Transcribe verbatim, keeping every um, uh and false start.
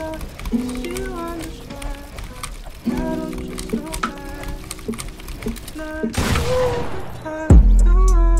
you understand. Why don't you so bad? Not all the time, no.